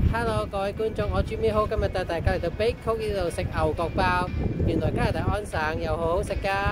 Hello，各位觀眾，我朱咪好，今日帶大家嚟到 Bake 呢度食牛角包。原來加拿大安省又好好食㗎。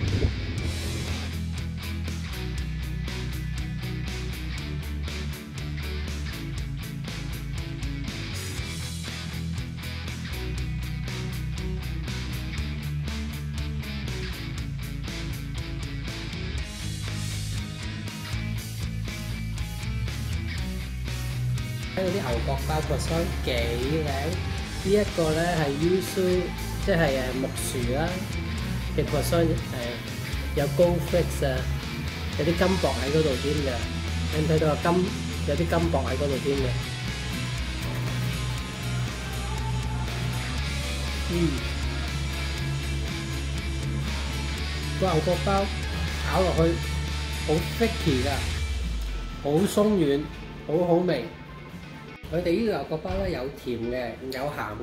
睇到啲牛角包個霜幾靚，呢一個咧係 yuzu， 即係木薯啦嘅個霜有高 flakes 啊，有啲金箔喺嗰度添嘅，你睇到個金有啲金箔喺嗰度添嘅。個牛角包咬落去好 thicky 㗎，好鬆軟，好好味。佢哋呢個牛角包咧有甜嘅，有鹹。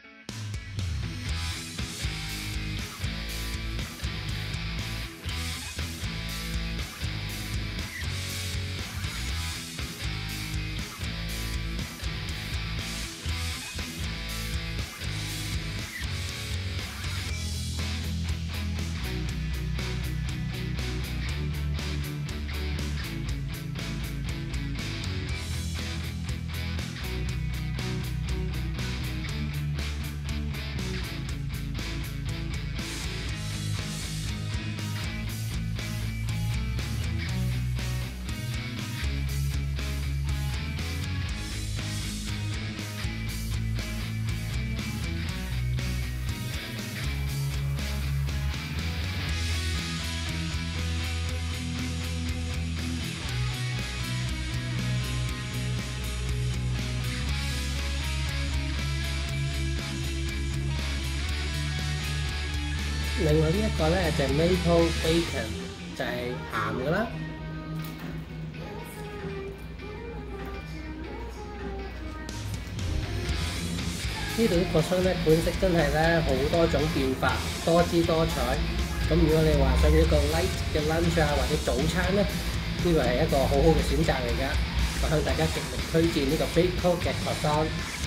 另外呢一個咧就係 maple bacon， 就係鹹嘅啦。呢度啲個霜咧款式真係咧好多種變化，多姿多彩。咁如果你話想要一個 light 嘅 lunch 啊或者早餐咧，呢個係一個好好嘅選擇嚟㗎。我向大家極力推薦呢個 Bake 嘅個霜。